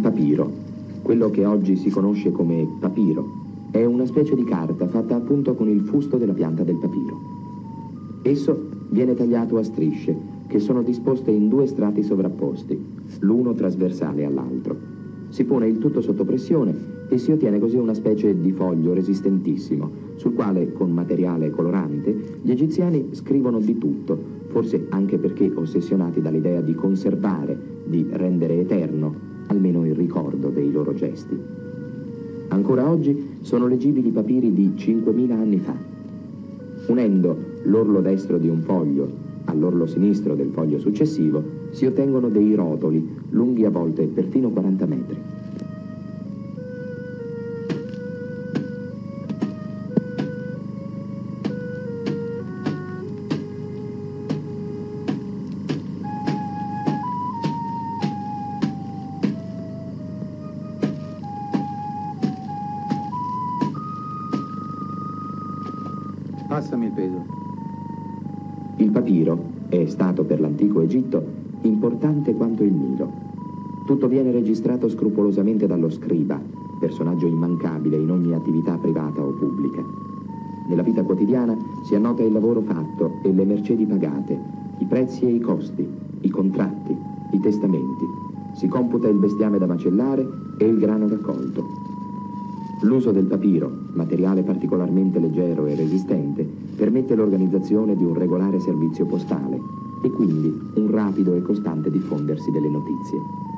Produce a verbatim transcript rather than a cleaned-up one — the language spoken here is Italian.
papiro, quello che oggi si conosce come papiro, è una specie di carta fatta appunto con il fusto della pianta del papiro. Esso viene tagliato a strisce, che sono disposte in due strati sovrapposti, l'uno trasversale all'altro. Si pone il tutto sotto pressione e si ottiene così una specie di foglio resistentissimo, sul quale, con materiale colorante, gli egiziani scrivono di tutto, forse anche perché ossessionati dall'idea di conservare, di rendere eterno, almeno il ricordo dei loro gesti. Ancora oggi sono leggibili papiri di cinquemila anni fa. Unendo l'orlo destro di un foglio all'orlo sinistro del foglio successivo, si ottengono dei rotoli, lunghi a volte perfino quaranta metri. Passami il peso. Il papiro è stato per l'antico Egitto importante quanto il Nilo. Tutto viene registrato scrupolosamente dallo scriba, personaggio immancabile in ogni attività privata o pubblica. Nella vita quotidiana si annota il lavoro fatto e le mercedi pagate, i prezzi e i costi, i contratti, i testamenti. Si computa il bestiame da macellare e il grano raccolto. L'uso del papiro, materiale particolarmente leggero e resistente, permette l'organizzazione di un regolare servizio postale e quindi un rapido e costante diffondersi delle notizie.